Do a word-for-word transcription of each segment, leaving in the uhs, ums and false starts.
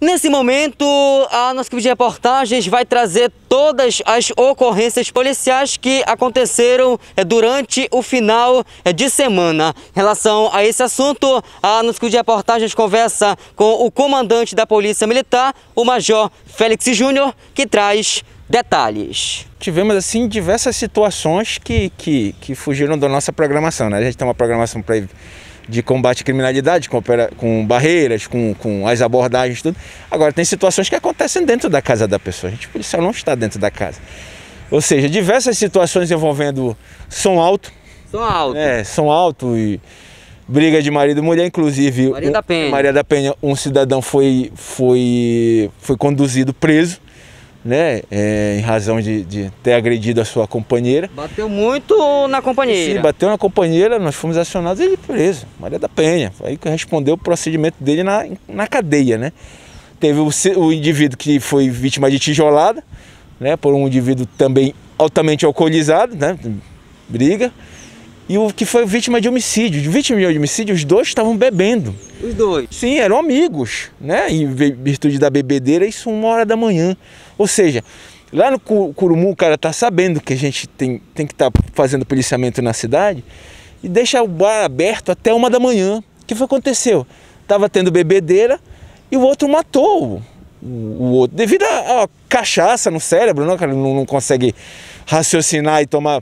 Nesse momento, a nossa equipe de reportagens vai trazer todas as ocorrências policiais que aconteceram durante o final de semana. Em relação a esse assunto, a nossa equipe de reportagens conversa com o comandante da Polícia Militar, o Major Félix Júnior, que traz detalhes. Tivemos assim diversas situações que, que, que fugiram da nossa programação, né? A gente tem uma programação para de combate à criminalidade, com, com barreiras, com, com as abordagens, tudo. Agora, tem situações que acontecem dentro da casa da pessoa. A gente, policial, não está dentro da casa. Ou seja, diversas situações envolvendo som alto. Som alto. É, som alto e briga de marido e mulher, inclusive. Maria um, da Penha. Maria da Penha, um cidadão foi, foi, foi conduzido preso, né, é, em razão de, de ter agredido a sua companheira. Bateu muito na companheira. Sim, bateu na companheira, nós fomos acionados e ele preso, Maria da Penha. Aí que respondeu o procedimento dele na, na cadeia, né. Teve o, o indivíduo que foi vítima de tijolada, né, por um indivíduo também altamente alcoolizado, né, briga. E o que foi vítima de homicídio. De vítima de homicídio, os dois estavam bebendo. Os dois? Sim, eram amigos, né? Em virtude da bebedeira, isso uma hora da manhã. Ou seja, lá no Curumu, o cara tá sabendo que a gente tem, tem que estar tá fazendo policiamento na cidade e deixa o bar aberto até uma da manhã. O que foi que aconteceu? Tava tendo bebedeira e o outro matou o, o outro. Devido a, a cachaça no cérebro, não, cara, não, não consegue raciocinar e tomar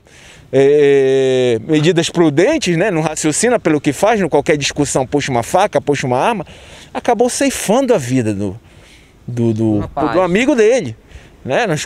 É, medidas prudentes, né? Não raciocina pelo que faz, em qualquer discussão puxa uma faca, puxa uma arma, acabou ceifando a vida do, do, do, do, do amigo dele, né? Nós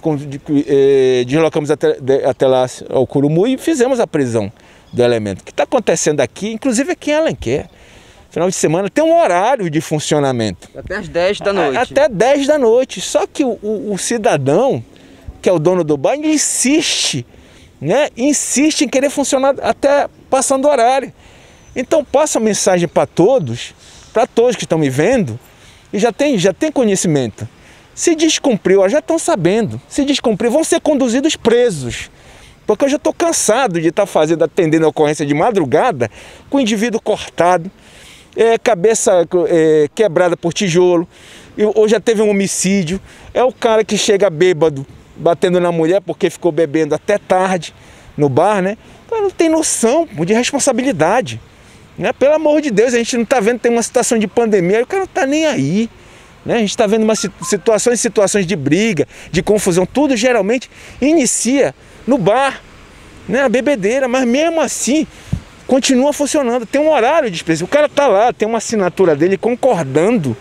é, deslocamos até, até lá ao Curumu e fizemos a prisão do elemento. O que está acontecendo aqui, inclusive aqui em Alenquer, final de semana tem um horário de funcionamento. Até as dez da noite. Até dez da noite, só que o, o, o cidadão, que é o dono do bar, insiste Né, insiste em querer funcionar até passando o horário. Então passa a mensagem para todos, para todos que estão me vendo, e já tem, já tem conhecimento. Se descumpriu, já estão sabendo. Se descumpriu, vão ser conduzidos presos. Porque eu já estou cansado de estar fazendo, atendendo a ocorrência de madrugada, com o indivíduo cortado, é, cabeça é, quebrada por tijolo, ou já teve um homicídio, é o cara que chega bêbado, batendo na mulher porque ficou bebendo até tarde no bar, né? O cara não tem noção de responsabilidade, né? Pelo amor de Deus, a gente não está vendo, tem uma situação de pandemia, o cara não está nem aí, né? A gente está vendo uma situações, situações de briga, de confusão, tudo geralmente inicia no bar, né? A bebedeira, mas mesmo assim continua funcionando, tem um horário de expediente, o cara está lá, tem uma assinatura dele concordando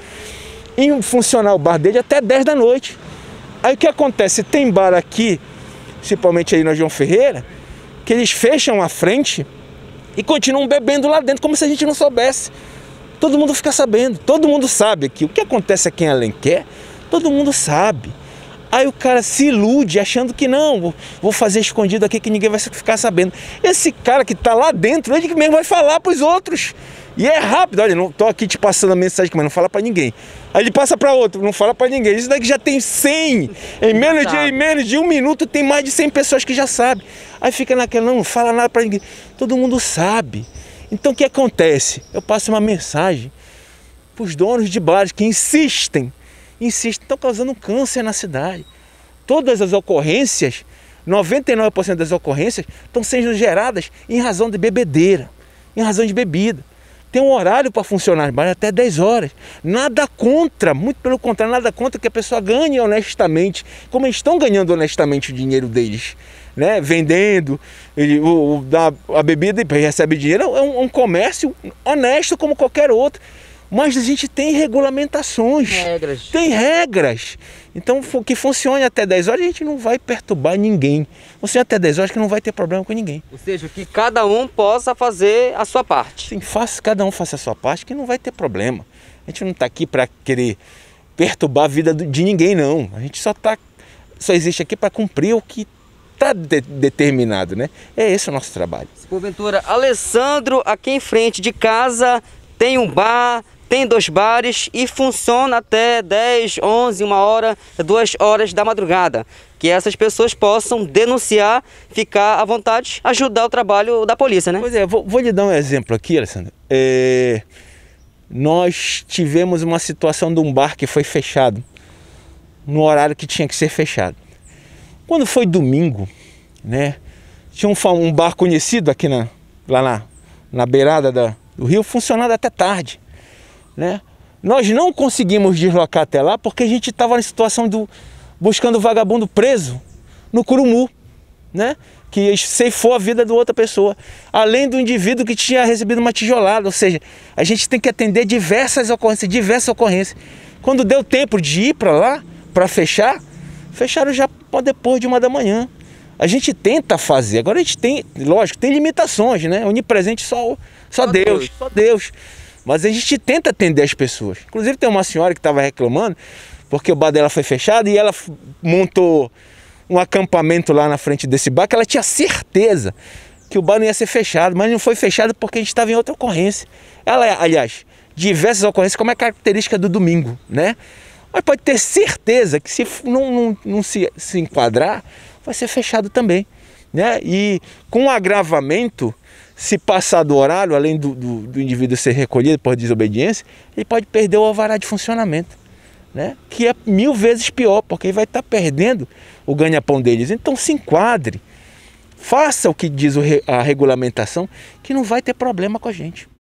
em funcionar o bar dele até dez da noite. Aí o que acontece? Tem bar aqui, principalmente aí na João Ferreira, que eles fecham a frente e continuam bebendo lá dentro, como se a gente não soubesse. Todo mundo fica sabendo, todo mundo sabe aqui. O que acontece aqui em Alenquer, todo mundo sabe. Aí o cara se ilude achando que não, vou fazer escondido aqui que ninguém vai ficar sabendo. Esse cara que está lá dentro, ele mesmo vai falar para os outros. E é rápido, olha, não tô aqui te passando a mensagem, mas não fala para ninguém. Aí ele passa para outro, não fala para ninguém. Isso daqui já tem cem. Em menos, de, em menos de um minuto tem mais de cem pessoas que já sabem. Aí fica naquela, não, não fala nada para ninguém. Todo mundo sabe. Então o que acontece? Eu passo uma mensagem para os donos de bares que insistem, insistem, estão causando câncer na cidade. Todas as ocorrências, noventa e nove por cento das ocorrências estão sendo geradas em razão de bebedeira, em razão de bebida. Tem um horário para funcionar, mas até dez horas. Nada contra, muito pelo contrário, nada contra que a pessoa ganhe honestamente, como eles estão ganhando honestamente o dinheiro deles, né? Vendendo ele, o, o, a, a bebida e recebe dinheiro, é um, um comércio honesto como qualquer outro. Mas a gente tem regulamentações, regras. tem regras. Então, que funcione até dez horas, a gente não vai perturbar ninguém. Funcione até dez horas que não vai ter problema com ninguém. Ou seja, que cada um possa fazer a sua parte. Sim, faça, cada um faça a sua parte, que não vai ter problema. A gente não está aqui para querer perturbar a vida de ninguém, não. A gente só, tá, só existe aqui para cumprir o que está de, determinado, né? É esse o nosso trabalho. Se porventura, Alessandro, aqui em frente de casa, tem um bar, tem dois bares e funciona até dez, onze, uma hora, duas horas da madrugada. Que essas pessoas possam denunciar, ficar à vontade, ajudar o trabalho da polícia, né? Pois é, vou, vou lhe dar um exemplo aqui, Alessandro. É, nós tivemos uma situação de um bar que foi fechado, no horário que tinha que ser fechado. Quando foi domingo, né, tinha um, um bar conhecido aqui na, lá na, na beirada da, do rio, funcionando até tarde, né? Nós não conseguimos deslocar até lá porque a gente estava na situação do buscando vagabundo preso no Curumu, né? Que ceifou a vida de outra pessoa, além do indivíduo que tinha recebido uma tijolada. Ou seja, a gente tem que atender diversas ocorrências, diversas ocorrências. Quando deu tempo de ir para lá, para fechar, fecharam já depois de uma da manhã. A gente tenta fazer, agora a gente tem, lógico, tem limitações, né? Onipresente só, só, só Deus, Deus, só Deus. Mas a gente tenta atender as pessoas. Inclusive tem uma senhora que estava reclamando porque o bar dela foi fechado e ela montou um acampamento lá na frente desse bar, que ela tinha certeza que o bar não ia ser fechado, mas não foi fechado porque a gente estava em outra ocorrência. Ela, aliás, diversas ocorrências, como é característica do domingo, né? Mas pode ter certeza que se não, não, não se, se enquadrar, vai ser fechado também, né? E com o agravamento, se passar do horário, além do, do, do indivíduo ser recolhido por desobediência, ele pode perder o alvará de funcionamento, né? Que é mil vezes pior, porque ele vai estar perdendo o ganha-pão deles. Então se enquadre, faça o que diz a regulamentação, que não vai ter problema com a gente.